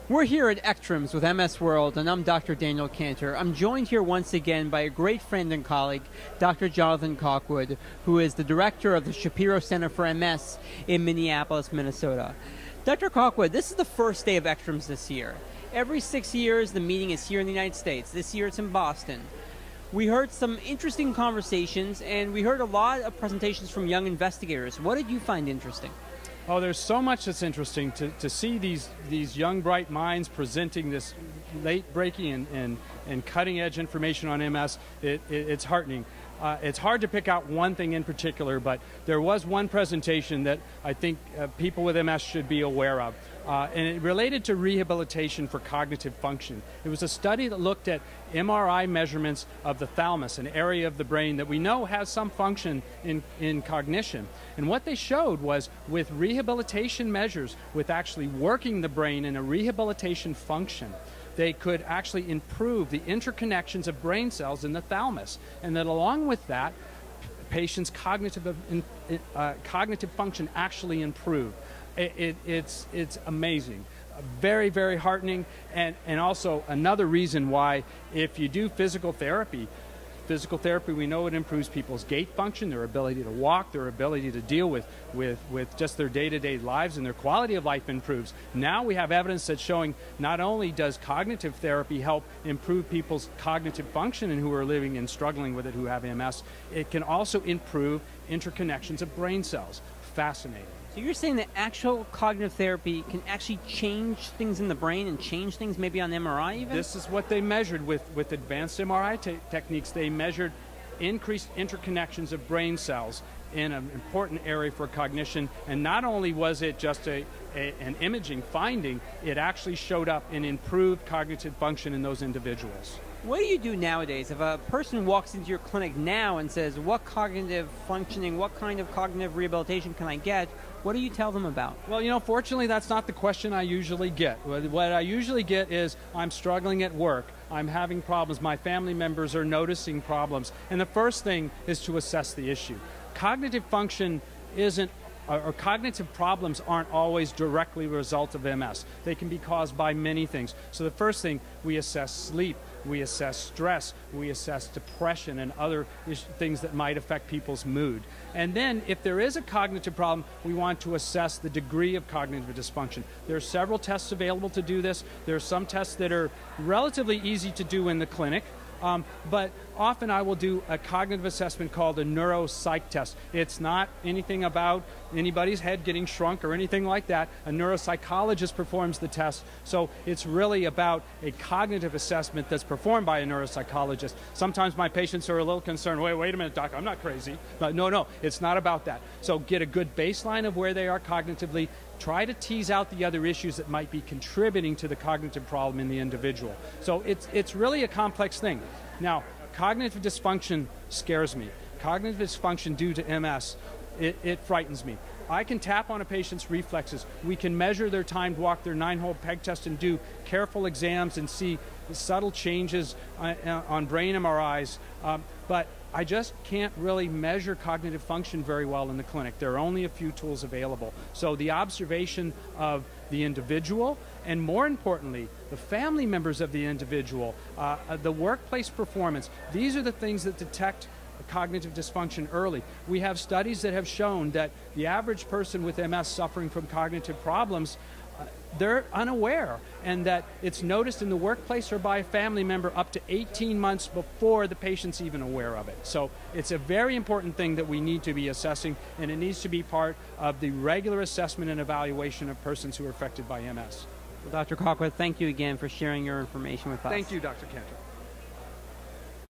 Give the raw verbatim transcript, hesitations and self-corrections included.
We're here at Ectrums with M S World, and I'm Doctor Daniel Kantor. I'm joined here once again by a great friend and colleague, Doctor Jonathan Calkwood, who is the director of the Schapiro Center for M S in Minneapolis, Minnesota. Doctor Calkwood, this is the first day of Ectrums this year. Every six years, the meeting is here in the United States. This year, it's in Boston. We heard some interesting conversations, and we heard a lot of presentations from young investigators. What did you find interesting? Oh, there's so much that's interesting to, to see these, these young, bright minds presenting this late-breaking and, and, and cutting-edge information on M S. It, it, it's heartening. Uh, it's hard to pick out one thing in particular, but there was one presentation that I think uh, people with M S should be aware of. Uh, and it related to rehabilitation for cognitive function. It was a study that looked at M R I measurements of the thalmus, an area of the brain that we know has some function in, in cognition. And what they showed was with rehabilitation measures, with actually working the brain in a rehabilitation function, they could actually improve the interconnections of brain cells in the thalmus. And that along with that, patients' cognitive, uh, cognitive function actually improved. It, it, it's, it's amazing. Very, very heartening, and, and also another reason why if you do physical therapy, physical therapy, we know it improves people's gait function, their ability to walk, their ability to deal with, with, with just their day-to-day lives, and their quality of life improves. Now we have evidence that's showing not only does cognitive therapy help improve people's cognitive function and who are living and struggling with it who have M S, it can also improve interconnections of brain cells. Fascinating. So you're saying that actual cognitive therapy can actually change things in the brain and change things maybe on M R I even? This is what they measured with, with advanced M R I te techniques. They measured increased interconnections of brain cells in an important area for cognition. And not only was it just a, a, an imaging finding, it actually showed up in improved cognitive function in those individuals. What do you do nowadays? If a person walks into your clinic now and says, what cognitive functioning, what kind of cognitive rehabilitation can I get? What do you tell them about? Well, you know, fortunately, that's not the question I usually get. What I usually get is, I'm struggling at work, I'm having problems, my family members are noticing problems, and the first thing is to assess the issue. Cognitive function isn't or cognitive problems aren't always directly a result of M S. They can be caused by many things. So the first thing, we assess sleep, we assess stress, we assess depression and other things that might affect people's mood. And then if there is a cognitive problem, we want to assess the degree of cognitive dysfunction. There are several tests available to do this. There are some tests that are relatively easy to do in the clinic. Um, but often I will do a cognitive assessment called a neuropsych test. It's not anything about anybody's head getting shrunk or anything like that. A neuropsychologist performs the test, so it's really about a cognitive assessment that's performed by a neuropsychologist. Sometimes my patients are a little concerned, wait, wait a minute, doc, I'm not crazy. But no, no, it's not about that. So get a good baseline of where they are cognitively, try to tease out the other issues that might be contributing to the cognitive problem in the individual. So it's, it's really a complex thing. Now, cognitive dysfunction scares me. Cognitive dysfunction due to M S, it, it frightens me. I can tap on a patient's reflexes. We can measure their timed walk, their nine-hole peg test, and do careful exams and see subtle changes on, on brain M R Is. Um, but I just can't really measure cognitive function very well in the clinic. There are only a few tools available. So the observation of the individual, and more importantly, the family members of the individual, uh, the workplace performance, these are the things that detect cognitive dysfunction early. We have studies that have shown that the average person with M S suffering from cognitive problems, uh, they're unaware, and that it's noticed in the workplace or by a family member up to eighteen months before the patient's even aware of it. So it's a very important thing that we need to be assessing, and it needs to be part of the regular assessment and evaluation of persons who are affected by M S. Well, Doctor Calkwood, thank you again for sharing your information with us. Thank you, Doctor Kantor.